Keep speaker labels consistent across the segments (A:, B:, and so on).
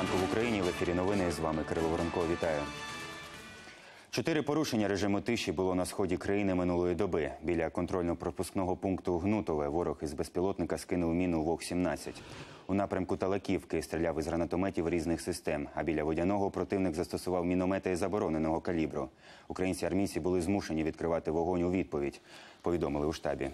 A: ранку в Україні. В ефірі новини. З вами Кирило Воронко. Вітаю. 4 порушення режиму тиші було на сході країни минулої доби. Біля контрольно-пропускного пункту Гнутове ворог із безпілотника скинув міну ВОК-17. У напрямку Талаківки стріляв із гранатометів різних систем, а біля Водяного противник застосував міномети забороненого калібру. Українці-армійці були змушені відкривати вогонь у відповідь, повідомили у штабі.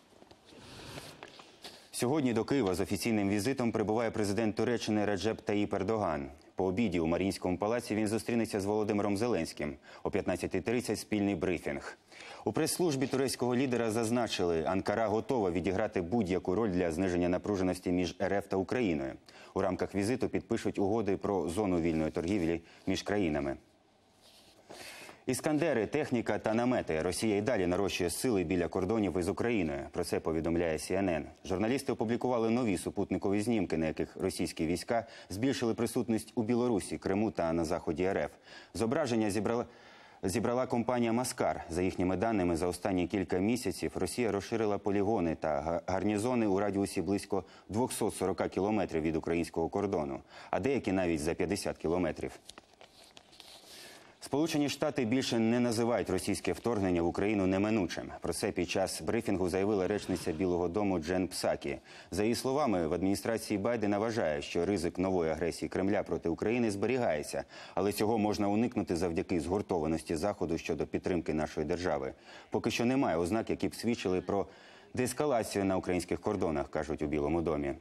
A: Сьогодні до Києва з офіційним візитом прибуває президент Туреччини Реджеп Таїп Ердоган. По обіді у Маріїнському палаці він зустрінеться з Володимиром Зеленським. О 15:30 – спільний брифінг. У прес-службі турецького лідера зазначили, Анкара готова відіграти будь-яку роль для зниження напруженості між РФ та Україною. У рамках візиту підпишуть угоди про зону вільної торгівлі між країнами. Іскандери, техніка та намети. Росія й далі нарощує сили біля кордонів із Україною. Про це повідомляє CNN. Журналісти опублікували нові супутникові знімки, на яких російські війська збільшили присутність у Білорусі, Криму та на заході РФ. Зображення зібрала компанія «Маскар». За їхніми даними, за останні кілька місяців Росія розширила полігони та гарнізони у радіусі близько 240 кілометрів від українського кордону, а деякі навіть за 50 кілометрів. Сполучені Штати більше не називають російське вторгнення в Україну неминучим. Про це під час брифінгу заявила речниця Білого дому Джен Псакі. За її словами, в адміністрації Байдена вважає, що ризик нової агресії Кремля проти України зберігається, але цього можна уникнути завдяки згуртованості Заходу щодо підтримки нашої держави. Поки що немає ознак, які б свідчили про деескалацію на українських кордонах, кажуть у Білому домі.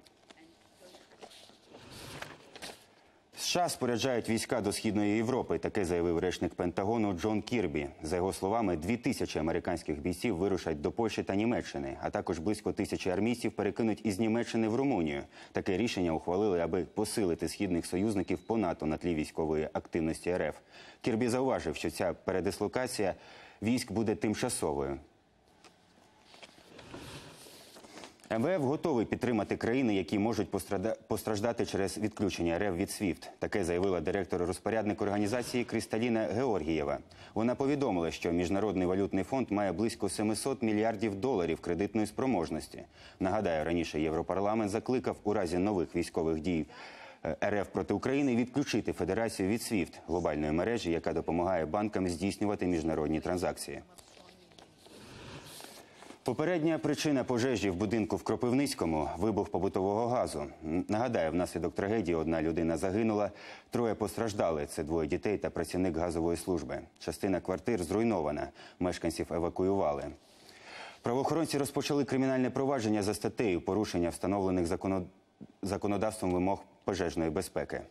A: США споряджають війська до Східної Європи. Таке заявив речник Пентагону Джон Кірбі. За його словами, 2000 американських бійців вирушать до Польщі та Німеччини, а також близько 1000 армійців перекинуть із Німеччини в Румунію. Таке рішення ухвалили, аби посилити східних союзників по НАТО на тлі військової активності РФ. Кірбі зауважив, що ця передислокація військ буде тимчасовою. МВФ готовий підтримати країни, які можуть постраждати через відключення РФ від SWIFT. Таке заявила директор-розпорядник організації Крісталіна Георгієва. Вона повідомила, що Міжнародний валютний фонд має близько 700 мільярдів доларів кредитної спроможності. Нагадаю, раніше Європарламент закликав у разі нових військових дій РФ проти України відключити Федерацію від SWIFT – глобальної мережі, яка допомагає банкам здійснювати міжнародні транзакції. Попередня причина пожежі в будинку в Кропивницькому – вибух побутового газу. Нагадаю, внаслідок трагедії одна людина загинула, 3 постраждали. Це 2 дітей та працівник газової служби. Частина квартир зруйнована, мешканців евакуювали. Правоохоронці розпочали кримінальне провадження за статтею порушення встановлених законодавством вимог пожежної безпеки.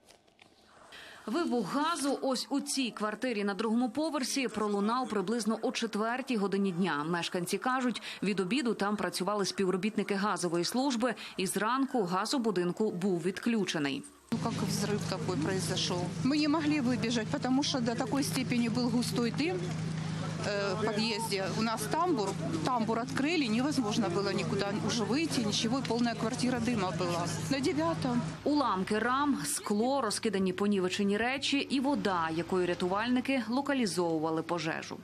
B: Вибух газу ось у цій квартирі на 2-му поверсі пролунав приблизно о 4-й годині дня. Мешканці кажуть, від обіду там працювали співробітники газової служби, і зранку газ у будинку був відключений.
C: Как взрыв такой произошел. Мы не могли выбежать, потому что до такой степени был густой дым в подъезде. У нас тамбур открыли, невозможно было никуда уже выйти, ничего, полная квартира дыма была. На 9-м.
B: Уламки рам, скло, розкидані понівечені речі і вода, якою рятувальники локалізовували пожежу.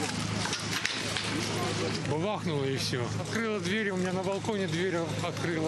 D: Бабахнуло и все. Открыла двери, у меня на балконе дверь открыла.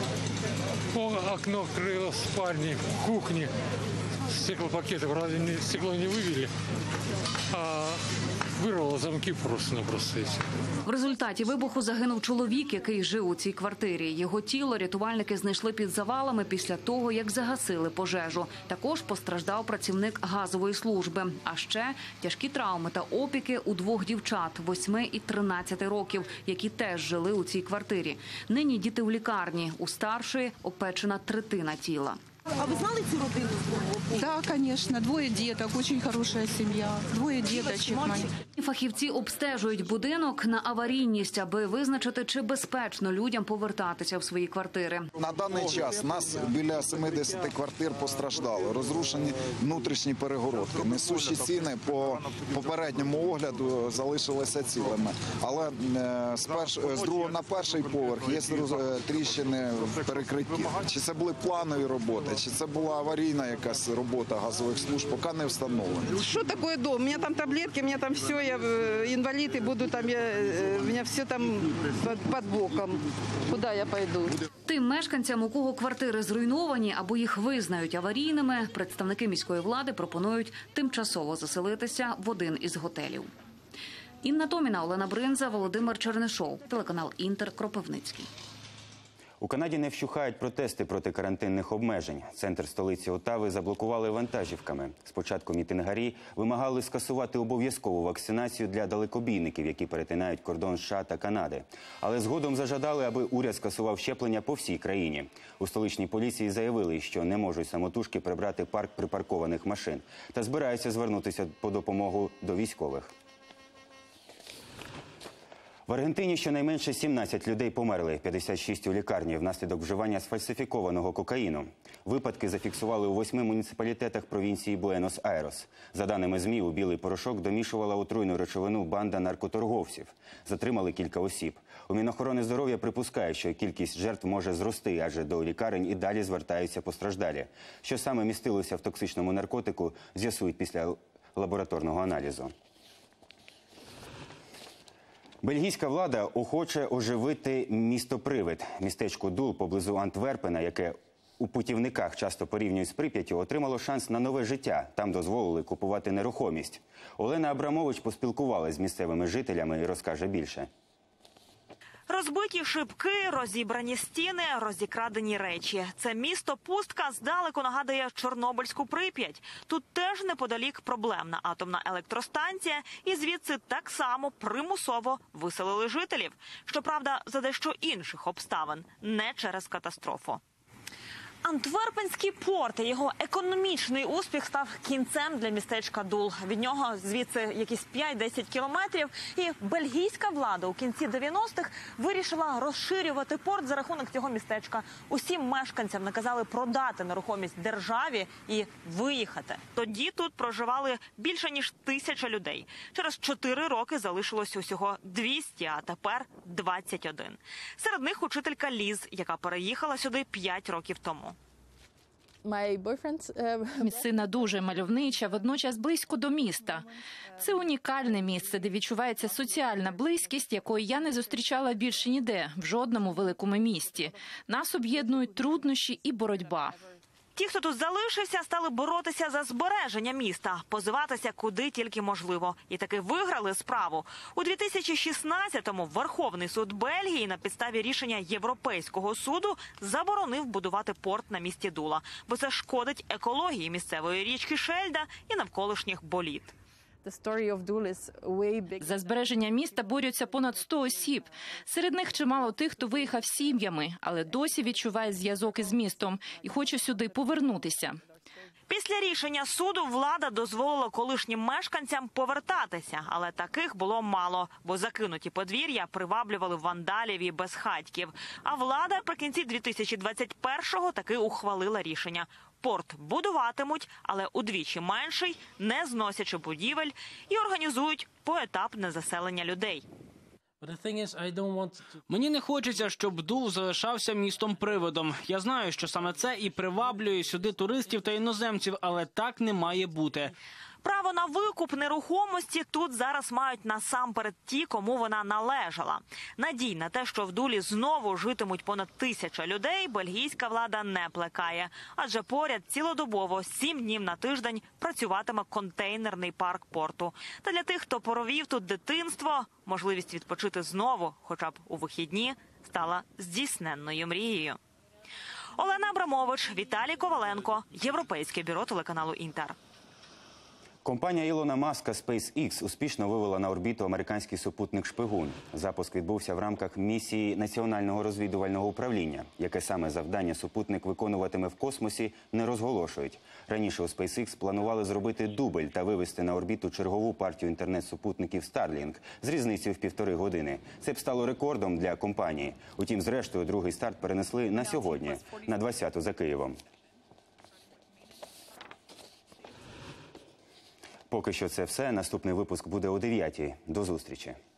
D: Окно открыла в спальне, в кухне. Стеклопакеты, разве стекло не вывели? А вирвало замки просто-напросто.
B: В результаті вибуху загинув чоловік, який жив у цій квартирі. Його тіло рятувальники знайшли під завалами після того, як загасили пожежу. Також постраждав працівник газової служби. А ще тяжкі травми та опіки у 2 дівчат – 8 і 13 років, які теж жили у цій квартирі. Нині діти в лікарні. У старшої опечена 1/3 тіла.
E: А ви знали цю родину?
C: Да, конечно, 2 деток, очень хорошая семья, 2 деточек моих.
B: Фахівці обстежують будинок на аварійність, аби визначити, чи безпечно людям повертатися в свої квартири.
F: На даний час у нас біля 70 квартир постраждало, розрушені внутрішні перегородки. Несущі стіни по попередньому огляду залишилися цілими. Але з 2-го на 1-й поверх є тріщини в перекритті. Чи це були планові роботи, Чи це була аварійна якась робота газових служб, поки не встановлено.
E: Что такое дом? У меня там таблетки, у меня там все, я инвалид и буду там, у меня все там под боком. Куда я пойду?
B: Тим мешканцям, у кого квартири зруйновані або їх визнають аварійними, представники міської влади пропонують тимчасово заселитися в один із готелів. Інна Томіна, Олена Бринза, Володимир Чернишов. Телеканал «Інтер», Кропивницький.
A: У Канаді не вщухають протести проти карантинних обмежень. Центр столиці Отави заблокували вантажівками. Спочатку мітингарі вимагали скасувати обов'язкову вакцинацію для далекобійників, які перетинають кордон США та Канади. Але згодом зажадали, аби уряд скасував щеплення по всій країні. У столичній поліції заявили, що не можуть самотужки прибрати парк припаркованих машин та збираються звернутися по допомогу до військових. В Аргентині щонайменше 17 людей померли, 56 у лікарні внаслідок вживання сфальсифікованого кокаїну. Випадки зафіксували у 8 муніципалітетах провінції Буенос-Айрес. За даними ЗМІ, у білий порошок домішувала отруйну речовину банда наркоторговців. Затримали кілька осіб. У Мінохорони здоров'я припускає, що кількість жертв може зрости, адже до лікарень і далі звертаються постраждалі. Що саме містилося в токсичному наркотику, з'ясують після лабораторного аналізу. Бельгійська влада охоче оживити місто-привид. Містечко Дул поблизу Антверпена, яке у путівниках часто порівнюють з Прип'яттю, отримало шанс на нове життя. Там дозволили купувати нерухомість. Олена Абрамович поспілкувалась з місцевими жителями і розкаже більше.
G: Розбиті шибки, розібрані стіни, розікрадені речі. Це місто-пустка здалеку нагадує Чорнобильську Прип'ять. Тут теж неподалік проблемна атомна електростанція, і звідси так само примусово виселили жителів. Щоправда, за дещо інших обставин, не через катастрофу. Антверпенський порт і його економічний успіх став кінцем для містечка Дул. Від нього звідси якісь 5-10 кілометрів. І бельгійська влада у кінці 90-х вирішила розширювати порт за рахунок цього містечка. Усім мешканцям наказали продати нерухомість державі і виїхати. Тоді тут проживали більше ніж 1000 людей. Через 4 роки залишилось усього 200, а тепер 21. Серед них учителька Ліз, яка переїхала сюди 5 років тому.
H: Місцина дуже мальовнича, водночас близько до міста. Це унікальне місце, де відчувається соціальна близькість, якої я не зустрічала більше ніде, в жодному великому місті. Нас об'єднують труднощі і боротьба.
G: Ті, хто тут залишився, стали боротися за збереження міста, позиватися куди тільки можливо. І таки виграли справу. У 2016-му Верховний суд Бельгії на підставі рішення Європейського суду заборонив будувати порт на місті Дула, бо це шкодить екології місцевої річки Шельда і навколишніх боліт.
H: За збереження міста борються понад 100 осіб. Серед них чимало тих, хто виїхав сім'ями, але досі відчуває зв'язок із містом і хоче сюди повернутися.
G: Після рішення суду влада дозволила колишнім мешканцям повертатися, але таких було мало, бо закинуті подвір'я приваблювали вандалів і безхатьків. А влада наприкінці 2021-го таки ухвалила рішення. Порт будуватимуть, але удвічі менший, не зносячи будівель, і організують поетапне заселення людей.
I: Мені не хочеться, щоб Дул залишався містом-приводом. Я знаю, що саме це і приваблює сюди туристів та іноземців, але так не має бути.
G: Право на викуп нерухомості тут зараз мають насамперед ті, кому вона належала. Надій на те, що в Дулі знову житимуть понад 1000 людей, бельгійська влада не плекає. Адже поряд цілодобово 7 днів на тиждень працюватиме контейнерний парк порту. Та для тих, хто провів тут дитинство, можливість відпочити знову, хоча б у вихідні, стала здійсненною мрією. Олена Абрамович, Віталій Коваленко, Європейське бюро телеканалу «Інтер».
A: Компанія Ілона Маска SpaceX успішно вивела на орбіту американський супутник «Шпигун». Запуск відбувся в рамках місії Національного розвідувального управління. Яке саме завдання супутник виконуватиме в космосі, не розголошують. Раніше у SpaceX планували зробити дубль та вивести на орбіту чергову партію інтернет-супутників Starlink з різницею в 1,5 години. Це б стало рекордом для компанії. Утім, зрештою, другий старт перенесли на сьогодні, на 20-ту за Києвом. Поки що це все. Наступний випуск буде о 9-й. До зустрічі.